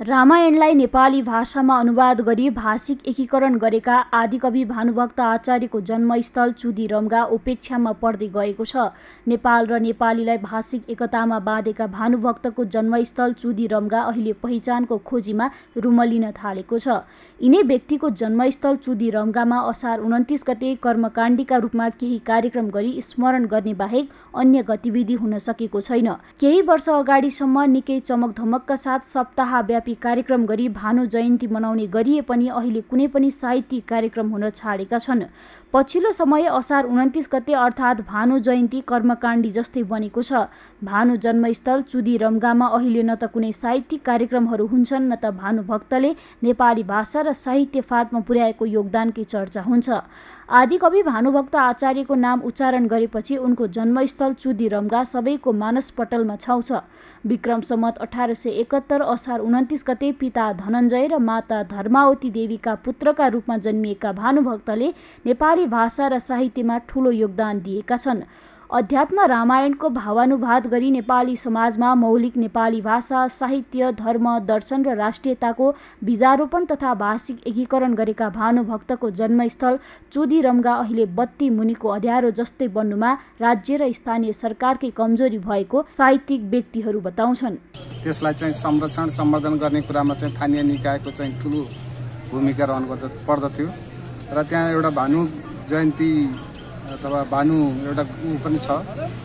रामायणलाई नेपाली भाषामा अनुवाद गरी भाषिक एकीकरण गरेका आदिकवि भानुभक्त आचार्यको जन्मस्थल चुदिरमगा उपेक्षामा पर्दै गएको छ। नेपाल र नेपालीलाई भाषिक एकतामा बाँधेका भानुभक्तको जन्मस्थल चुदिरमगा अहिले पहिचानको खोजीमा रुमलिन थालेको छ। यिनै व्यक्तिको जन्मस्थल चुदिरमगामा असार 29 गते कर्मकाण्डीका रूपमा केही कार्यक्रम गरी स्मरण गर्ने बाहेक अन्य गतिविधि हुन सकेको छैन। केही वर्ष अगाडिसम्म निकै चमकधमकका साथ सप्ताहव्यापी कार्यक्रम गरी भानु जयन्ती मनाउने गरिए पनि अहिले कुनै पनि साहित्यिक कार्यक्रम हुन छाडेका छन्। पछिल्लो समय असार 29 गते अर्थात् भानु जयन्ती कर्मकाण्डी जस्तै बनेको छ। भानु जन्मस्थल चुदिरमगामा अहिले न त कुनै साहित्यिक कार्यक्रमहरू हुन्छन् न त भानुभक्तले नेपाली भाषा र साहित्य फाँटमा पुर्याएको योगदानकै चर्चा हुन्छ। आदिकवि भानुभक्त आचार्यको नाम उच्चारण गरेपछि उनको जन्मस्थल चुदिरमगा सबैको मानसपटलमा छाउँछ। विक्रम सम्वत 1871 असार 29 गते पिता धनञ्जय र माता धर्मावती देवीका पुत्रका रूपमा जन्मिएका भानुभक्तले नेपाली भाषा र साहित्यमा ठूलो योगदान दिएका छन्। अध्यात्म रामायणको भावानुवाद गरी नेपाली समाजमा मौलिक नेपाली भाषा, साहित्य, धर्म, दर्शन र राष्ट्रियताको बीजारोपण तथा भाषिक एकीकरण गरेका भानुभक्तको जन्मस्थल चुदिरमगा अहिले बत्ती मुनिको अँध्यारो जस्तै बन्नुमा राज्य र स्थानीय सरकारकै कमजोरी भएको साहित्यिक व्यक्तिहरू बताउँछन्। त्यसलाई चाहिँ संरक्षण सम्वर्धन गर्ने कुरामा चाहिँ स्थानीय निकायको चाहिँ ठूलो भूमिका रहनु पर्दथ्यो र त्यहाँ एउटा भानु जयन्ती अथवा भानु एउटा पनि छ।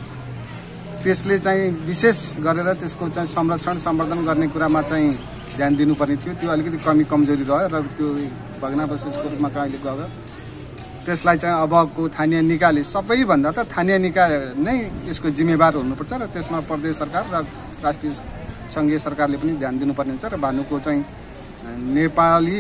त्यसले चाहिँ विशेष गरेर त्यसको चाहिँ संरक्षण सम्वर्धन गर्ने कुरामा चाहिँ ध्यान दिनुपर्ने थियो। त्यो अलिकति कमजोरी रह्यो र त्यो भग्नावशेषको रूपमा चाहिँ अहिले गयो। त्यसलाई चाहिँ अबको स्थानीय निकायले सबैभन्दा त स्थानीय निकाय नै यसको जिम्मेवार हुनुपर्छ र त्यसमा प्रदेश सरकार र राष्ट्रिय सङ्घीय सरकारले पनि ध्यान दिनुपर्ने हुन्छ र भानुको चाहिँ नेपाली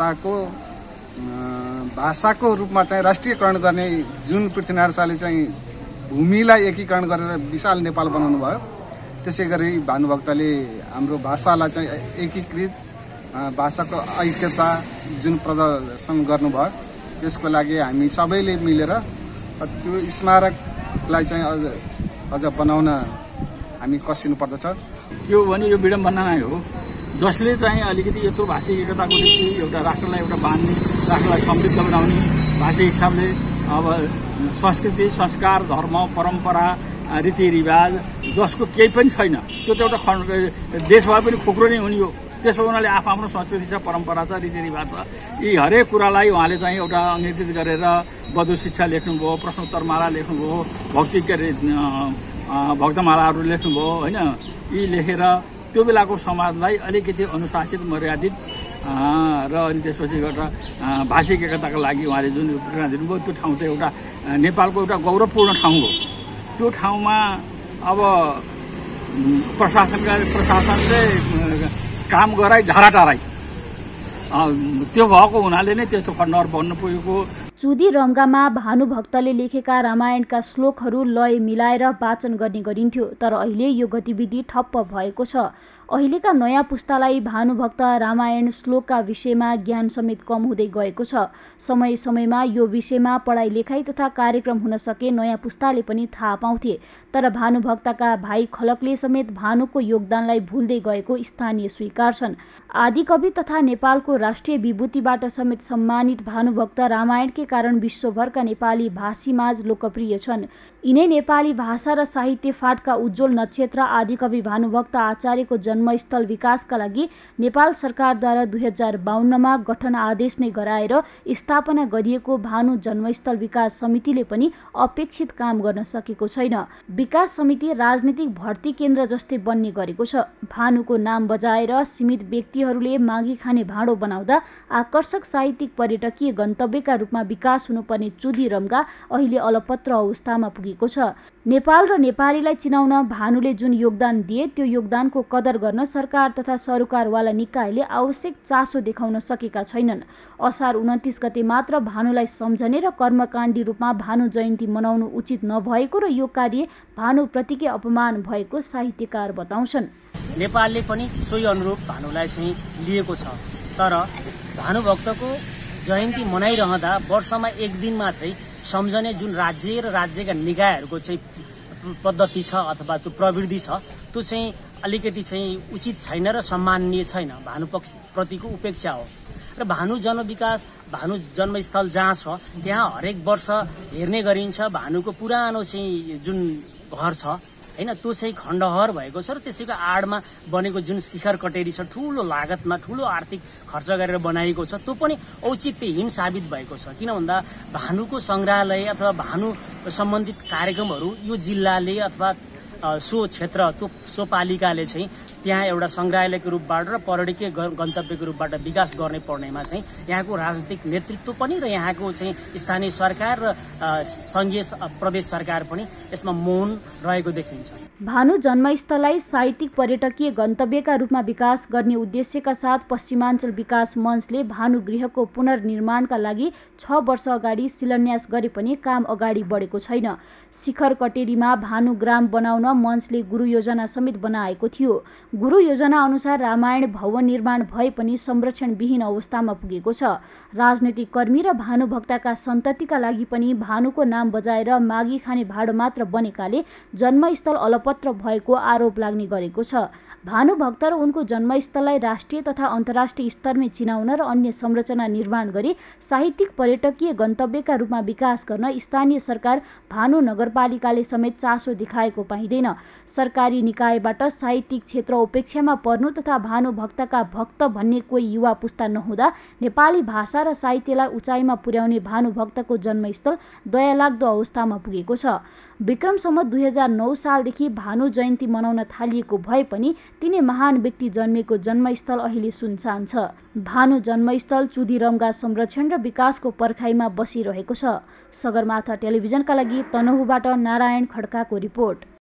भाषाको रूपमा चाहिँ राष्ट्रियकरण गर्ने जुन पृथ्वीनारायण शाहले चाहिँ भूमिलाई एकीकरण गरेर विशाल नेपाल बनाउनु भयो, त्यसै गरी भानुभक्तले हाम्रो भाषालाई चाहिँ एकीकृत भाषाको ऐक्यता जुन प्रदर्शन गर्नुभयो त्यसको लागि हामी सबैले मिलेर त्यो स्मारकलाई चाहिँ अझ बनाउन हामी कसिनु पर्दछ। यो भने यो विडम्बना नै हो जसले चाहिँ अलिकति यत्रो भाषिक एकताको निम्ति एउटा राष्ट्रलाई एउटा बाँध्ने, राष्ट्रलाई समृद्ध बनाउने भाषिक हिसाबले अब संस्कृति, संस्कार, धर्म, परम्परा, रीतिरिवाज जसको केही पनि छैन, त्यो त एउटा देशभर पनि खोक्रो नै हुने हो। त्यसो हुनाले आफ्नो संस्कृति छ, परम्परा छ, रीतिरिवाज छ। यी हरेक कुरालाई उहाँले चाहिँ एउटा निर्दिष्ट गरेर बधु शिक्षा लेख्नुभयो, प्रश्नोत्तरमाला लेख्नुभयो, भक्तमालाहरू लेख्नुभयो होइन। यी लेखेर त्यो बेलाको समाजलाई अलिकति अनुशासित, मर्यादित र अनि त्यसपछि एउटा भाषिक एकताको लागि उहाँले जुन प्रेरणा दिनुभयो त्यो ठाउँ चाहिँ एउटा नेपालको एउटा गौरवपूर्ण ठाउँ हो। त्यो ठाउँमा अब प्रशासनले काम गराई ढाराटाराई त्यो भएको हुनाले नै त्यस्तो खण्डहर बन्न पुगेको। चुदिरमगामा भानुभक्तले लेखेका रामायणका श्लोकहरू लय मिलाएर वाचन गर्ने गरिन्थ्यो, तर अहिले यो गतिविधि ठप्प भएको छ। अहिलेका नयाँ पुस्तालाई भानुभक्त रामायण श्लोकका विषयमा ज्ञान समेत कम हुँदै गएको छ। समय समयमा यो विषयमा पढाइ लेखाइ तथा कार्यक्रम हुन सके नयाँ पुस्ताले पनि थाहा पाउँथे, तर भानुभक्तका भाइ खलकले समेत भानुको योगदानलाई भुल्दै गएको स्थानीय स्वीकार छन्। आदिकवि तथा नेपालको राष्ट्रिय विभूतिबाट समेत सम्मानित भानुभक्त रामायणकै कारण विश्वभरका नेपाली भाषीमाझ लोकप्रिय छन्। यिनै नेपाली भाषा र साहित्य फाँटका उज्जवल नक्षत्र आदिकवि भानुभक्त आचार्यको जन्मस्थल विकासका लागि नेपाल सरकारद्वारा 2052मा गठन आदेश नै गराएर स्थापना गरिएको भानु जन्मस्थल विकास समितिले पनि अपेक्षित काम गर्न सकेको छैन। विकास समिति राजनीतिक भर्ती केन्द्र जस्तै बन्ने गरेको छ। भानुको नाम बजाएर सीमित व्यक्तिहरूले मागी खाने भाँडो बनाउँदा आकर्षक साहित्यिक पर्यटकीय गन्तव्यका रूपमा विकास हुनुपर्ने चुदिरमगा अहिले अलपत्र अवस्थामा पुगेको छ। नेपाल र नेपालीलाई चिनाउन भानुले जुन योगदान दिए त्यो योगदानको कदर गर्न सरकार तथा सरोकारवाला निकायले आवश्यक चासो देखाउन सकेका छैनन्। असार 29 गते मात्र भानुलाई सम्झने र कर्मकाण्डी रूपमा भानु जयन्ती मनाउनु उचित नभएको र यो कार्य भानुप्रतिकै अपमान भएको साहित्यकार बताउँछन्। नेपालले पनि सोही अनुरूप भानुलाई चाहिँ लिएको छ, तर भानुभक्तको जयन्ती मनाइरहँदा वर्षमा एक दिन मात्रै सम्झने जुन राज्य र राज्यका निकायहरूको चाहिँ पद्धति छ अथवा त्यो प्रवृत्ति छ त्यो चाहिँ अलिकति चाहिँ उचित छैन र सम्माननीय छैन, भानुप्रतिको उपेक्षा हो। र भानु जनविकास, भानु जन्मस्थल जहाँ छ त्यहाँ हरेक वर्ष हेर्ने गरिन्छ। भानुको पुरानो चाहिँ जुन घर छ हैन, त्यो चाहिँ खण्डहर भएको छ र त्यसैको आडमा बनेको जुन शिखर कटेरी छ, ठूलो लागतमा ठूलो आर्थिक खर्च गरेर बनाइएको छ, त्यो पनि औचित्यहीन साबित भएको छ। किन भन्दा भानुको संग्रहालय अथवा भानु सम्बन्धित कार्यक्रमहरू यो जिल्लाले अथवा सो क्षेत्र सो पालिकाले चाहिँ त्यहाँ एउटा संग्रहालयको रूपबाट र पर्यटकीय गन्तव्यको रूपबाट विकास गर्ने पर्नेमा चाहिँ यहाँको राजनीतिक नेतृत्व पनि र यहाँको चाहिँ स्थानीय सरकार र संघीय प्रदेश सरकार पनि यसमा मौन रहेको देखिन्छ। भानु जन्मस्थललाई साहित्यिक पर्यटकीय गन्तव्यका रूपमा विकास गर्ने उद्देश्यका साथ पश्चिमाञ्चल विकास मञ्चले भानु गृहको पुनर्निर्माणका लागि 6 वर्ष अगाडि शिलान्यास गरे पनि काम अगाडि बढेको छैन। शिखर कटेरीमा भानु ग्राम बनाउन मञ्चले गुरु योजना समेत बनाएको थियो। गुरु योजना अनुसार रामायण भवन निर्माण भए पनि संरक्षणविहीन अवस्थामा पुगेको छ। राजनैतिक कर्मी र भानुभक्तका सन्ततिका लागि पनि भानुको नाम बजाएर मागी खाने भाडो मात्र बनेकाले जन्मस्थल अलपत्र भएको आरोप लाग्ने गरेको छ। भानुभक्त र उनको जन्मस्थललाई राष्ट्रिय तथा अन्तर्राष्ट्रिय स्तरमै चिनाउन र अन्य संरचना निर्माण गरी साहित्यिक पर्यटकीय गन्तव्यका रूपमा विकास गर्न स्थानीय सरकार भानु नगरपालिकाले समेत चासो देखाएको पाइँदैन। सरकारी निकायबाट साहित्यिक क्षेत्र उपेक्षामा पर्नु तथा भानुभक्तका भक्त भन्ने कोही युवा पुस्ता नहुँदा नेपाली भाषा र साहित्यलाई उचाइमा पुर्याउने भानुभक्तको जन्मस्थल दयालाग्दो अवस्थामा पुगेको छ। विक्रम सम्वत 2009 सालदेखि भानु जयन्ती मनाउन थालिएको भए पनि तिनै महान व्यक्ति जन्मेको जन्मस्थल अहिले सुनसान छ। भानु जन्मस्थल चुदिरमगा संरक्षण र विकासको पर्खाइमा बसिरहेको छ। सगरमाथा टेलिभिजनका लागि तनहुँबाट नारायण खड्काको रिपोर्ट।